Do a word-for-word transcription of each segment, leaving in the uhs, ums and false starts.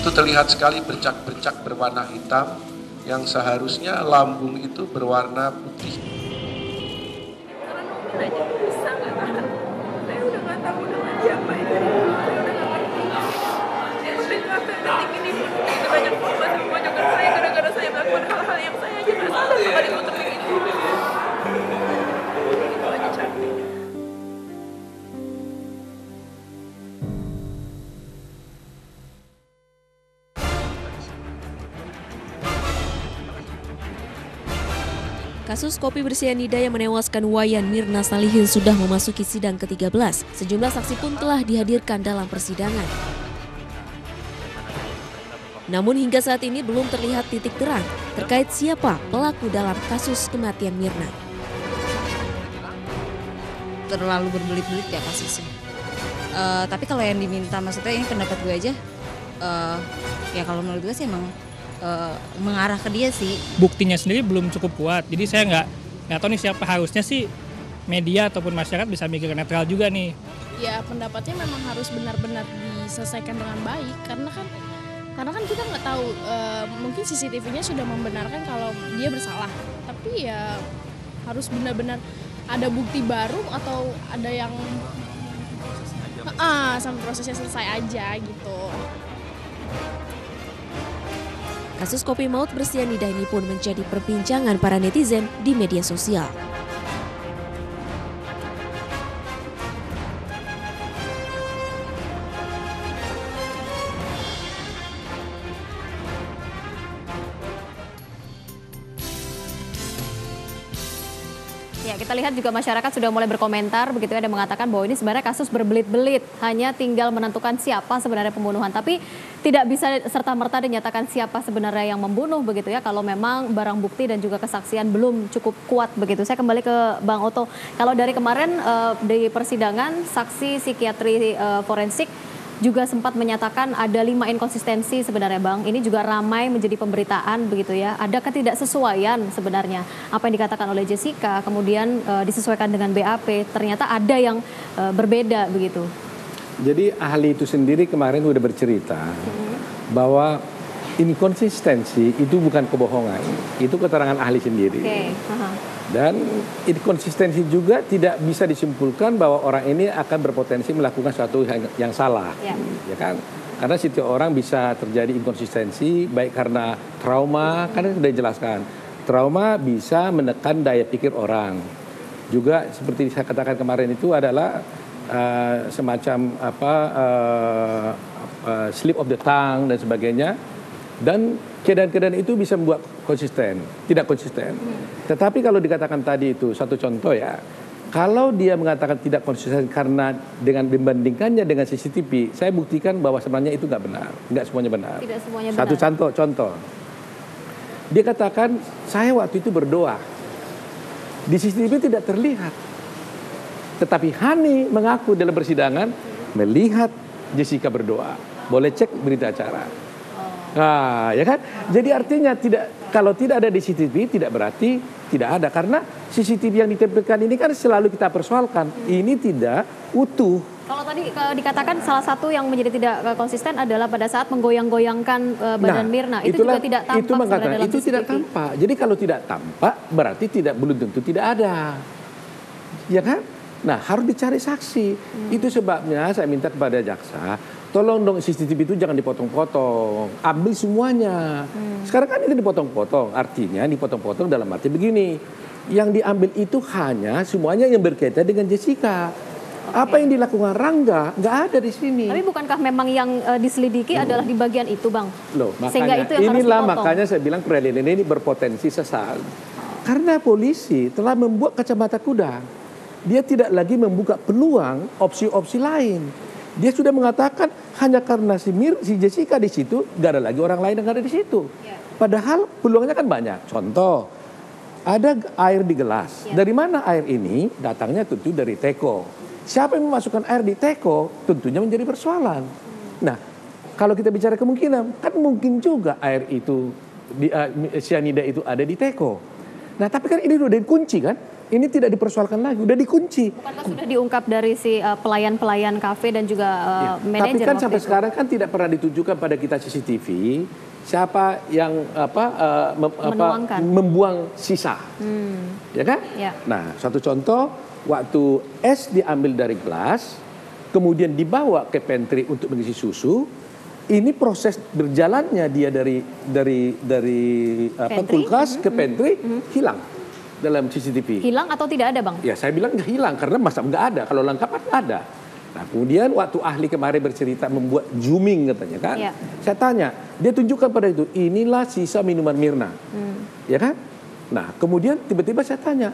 Itu terlihat sekali bercak-bercak berwarna hitam yang seharusnya lambung itu berwarna putih. Karena aja bisa nggak tahan. Saya udah nggak tahu dengan siapa itu. Saya udah nggak ngerti. Sampai sampai detik ini pun begitu banyak korban yang memojokkan saya gara-gara saya melakukan hal-hal yang saya aja nggak sadar kalau ditutup begitu. Itu aja capek. Kasus kopi bersianida yang menewaskan Wayan Mirna Salihin sudah memasuki sidang ke tiga belas. Sejumlah saksi pun telah dihadirkan dalam persidangan. Namun hingga saat ini belum terlihat titik terang terkait siapa pelaku dalam kasus kematian Mirna. Terlalu berbelit-belit ya kasusnya. Uh, tapi kalau yang diminta, maksudnya ini pendapat gue aja, uh, ya kalau menurut gue sih emang Uh, mengarah ke dia sih. Buktinya sendiri belum cukup kuat, jadi saya nggak nggak tahu nih siapa. Harusnya sih media ataupun masyarakat bisa mikir netral juga nih. Ya pendapatnya memang harus benar-benar diselesaikan dengan baik, karena kan karena kan kita nggak tahu, uh, mungkin C C T V-nya sudah membenarkan kalau dia bersalah, tapi ya harus benar-benar ada bukti baru atau ada yang ah sampai prosesnya selesai aja gitu. Kasus kopi maut bersianida ini pun menjadi perbincangan para netizen di media sosial. Ya, kita lihat juga masyarakat sudah mulai berkomentar begitu ya, dan mengatakan bahwa ini sebenarnya kasus berbelit-belit, hanya tinggal menentukan siapa sebenarnya pembunuhan, tapi tidak bisa serta-merta dinyatakan siapa sebenarnya yang membunuh begitu ya, kalau memang barang bukti dan juga kesaksian belum cukup kuat begitu. Saya kembali ke Bang Oto. Kalau dari kemarin uh, di persidangan saksi psikiatri uh, forensik juga sempat menyatakan ada lima inkonsistensi sebenarnya Bang. Ini juga ramai menjadi pemberitaan begitu ya. Ada ketidaksesuaian sebenarnya apa yang dikatakan oleh Jessica, kemudian uh, disesuaikan dengan B A P. Ternyata ada yang uh, berbeda begitu. Jadi ahli itu sendiri kemarin sudah bercerita hmm. bahwa inkonsistensi itu bukan kebohongan, itu keterangan ahli sendiri. Okay. Uh-huh. Dan inkonsistensi juga tidak bisa disimpulkan bahwa orang ini akan berpotensi melakukan sesuatu yang, yang salah, yeah. ya kan? Karena setiap orang bisa terjadi inkonsistensi, baik karena trauma, karena sudah dijelaskan, trauma bisa menekan daya pikir orang. Juga seperti saya katakan kemarin itu adalah uh, semacam apa uh, uh, slip of the tongue dan sebagainya. Dan keadaan-keadaan itu bisa membuat konsisten, tidak konsisten. Tetapi kalau dikatakan tadi itu, satu contoh ya, kalau dia mengatakan tidak konsisten karena dengan membandingkannya dengan C C T V, saya buktikan bahwa sebenarnya itu nggak benar, nggak semuanya benar. Tidak semuanya benar. Satu contoh, contoh. Dia katakan, saya waktu itu berdoa. Di C C T V tidak terlihat. Tetapi Hani mengaku dalam persidangan, melihat Jessica berdoa. Boleh cek berita acara. Nah, ya kan? Jadi artinya tidak, kalau tidak ada di C C T V tidak berarti tidak ada, karena C C T V yang ditempelkan ini kan selalu kita persoalkan. Ini tidak utuh. Kalau tadi kalau dikatakan salah satu yang menjadi tidak konsisten adalah pada saat menggoyang-goyangkan uh, badan nah, Mirna, itu itulah, juga tidak tampak. Itu mengatakan dalam itu C C T V. tidak tampak. Jadi kalau tidak tampak berarti tidak, belum tentu tidak ada. Ya kan? Nah, harus dicari saksi. Hmm. Itu sebabnya saya minta kepada jaksa, tolong dong C C T V itu jangan dipotong-potong, ambil semuanya. Hmm. Sekarang kan itu dipotong-potong, artinya dipotong-potong dalam arti begini, yang diambil itu hanya semuanya yang berkaitan dengan Jessica. Okay. Apa yang dilakukan Rangga nggak ada di sini. Tapi bukankah memang yang uh, diselidiki hmm. adalah di bagian itu, Bang? Loh, sehingga makanya, itu yang inilah harus dipotong. Makanya saya bilang peradilan ini berpotensi sesat. Karena polisi telah membuat kacamata kuda. Dia tidak lagi membuka peluang opsi-opsi lain. Dia sudah mengatakan hanya karena si Mir, si Jessica di situ, gak ada lagi orang lain yang ada di situ. Yeah. Padahal peluangnya kan banyak. Contoh, ada air di gelas. Yeah. Dari mana air ini? Datangnya tentu dari teko. Siapa yang memasukkan air di teko? Tentunya menjadi persoalan. Hmm. Nah, kalau kita bicara kemungkinan, kan mungkin juga air itu, di, uh, cyanida itu ada di teko. Nah, tapi kan ini udah dikunci kan? Ini tidak dipersoalkan lagi, udah dikunci. Bukankah sudah diungkap dari si uh, pelayan-pelayan kafe dan juga uh, Ya, manajer? tapi kan waktu sampai itu? sekarang kan tidak pernah ditunjukkan pada kita C C T V siapa yang apa, uh, mem, apa Menuangkan. membuang sisa, Hmm. ya kan? Ya. Nah, satu contoh waktu es diambil dari gelas, kemudian dibawa ke pantry untuk mengisi susu. Ini proses berjalannya dia dari dari dari apa, Pantry? kulkas ke pantry Mhm. hilang dalam C C T V. Hilang atau tidak ada, Bang? Ya saya bilang nggak hilang karena masa nggak ada. Kalau lengkap kan ada. Nah kemudian waktu ahli kemarin bercerita membuat zooming katanya kan. Ya. Saya tanya, dia tunjukkan pada itu, inilah sisa minuman Mirna. Hmm. Ya kan? Nah kemudian tiba-tiba saya tanya,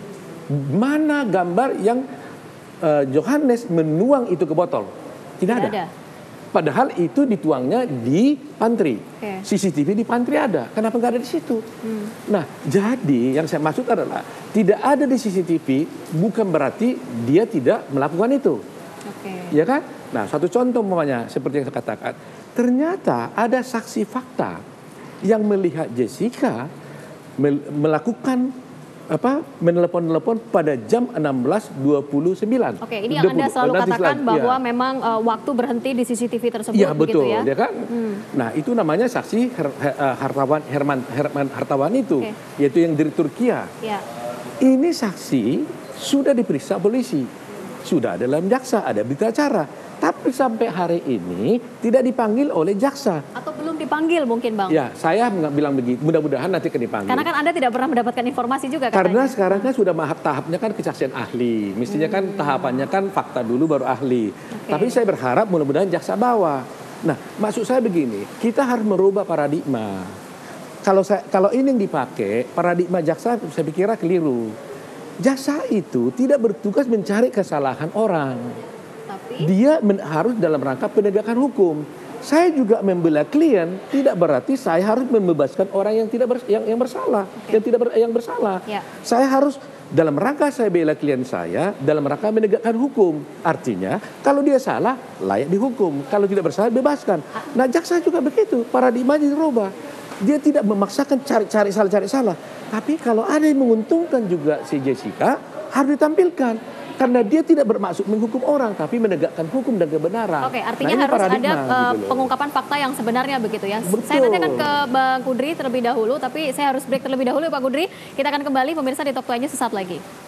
mana gambar yang uh, Johannes menuang itu ke botol? Tidak, Tidak ada. ada. Padahal itu dituangnya di pantry. Oke. C C T V di pantry ada. Kenapa nggak ada di situ? Hmm. Nah, jadi yang saya maksud adalah tidak ada di C C T V bukan berarti dia tidak melakukan itu. Oke. Ya kan? Nah, satu contoh umpamanya seperti yang saya katakan, ternyata ada saksi fakta yang melihat Jessica mel- melakukan apa? Menelepon-telepon pada jam enam belas dua puluh sembilan. Oke, ini yang Anda selalu Nanti katakan slide, bahwa ya. memang uh, waktu berhenti di C C T V tersebut, Iya begitu betul, ya? ya kan? Hmm. Nah itu namanya saksi Her, Her- Hartawan Herman Herman Hartawan itu, Oke. yaitu yang dari Turkiya. Ya. Ini saksi sudah diperiksa polisi, sudah ada dalam jaksa, ada berita acara, tapi sampai hari ini tidak dipanggil oleh jaksa. Atau belum dipanggil mungkin, Bang? Ya, saya bilang begitu. Mudah-mudahan nanti akan dipanggil. Karena kan Anda tidak pernah mendapatkan informasi juga katanya. Karena sekarang kan sudah mahap tahapnya kan kesaksian ahli. Mestinya kan tahapannya kan fakta dulu baru ahli. Tapi saya berharap mudah-mudahan jaksa bawa. Nah, maksud saya begini, kita harus merubah paradigma. Kalau saya kalau ini yang dipakai, paradigma jaksa saya pikir keliru. Jaksa itu tidak bertugas mencari kesalahan orang. Tapi Dia men- harus dalam rangka penegakan hukum. Saya juga membela klien, tidak berarti saya harus membebaskan orang yang tidak bers- yang, yang bersalah, yang tidak ber- yang bersalah. Ya. Saya harus dalam rangka saya bela klien saya, dalam rangka menegakkan hukum. Artinya, kalau dia salah, layak dihukum. Kalau tidak bersalah, bebaskan. Nah, jaksa juga begitu, paradigmanya dirubah. Dia tidak memaksakan cari-cari salah, cari salah. Tapi kalau ada yang menguntungkan juga si Jessica, harus ditampilkan. Karena dia tidak bermaksud menghukum orang, tapi menegakkan hukum dan kebenaran. Oke, artinya Nah, ini harus ada paradigma, uh, gitu loh. pengungkapan fakta yang sebenarnya begitu ya. Betul. Saya nanti akan ke Bang Kudri terlebih dahulu, tapi saya harus break terlebih dahulu Pak Kudri. Kita akan kembali pemirsa di Talk To sesaat lagi.